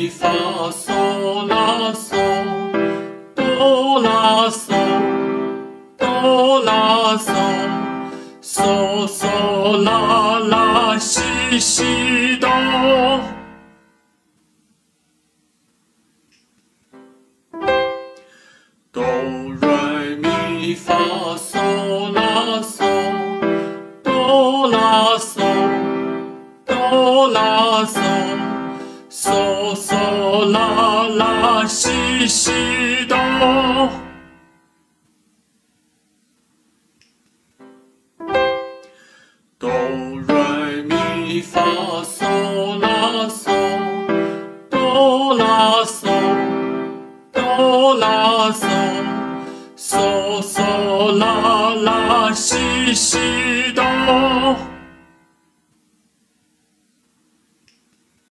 咪发嗦啦嗦，哆啦嗦，哆啦嗦，嗦嗦啦啦西西哆。哆来咪发嗦啦嗦，哆啦嗦，哆啦嗦，嗦嗦啦啦西西哆。哆来咪发嗦。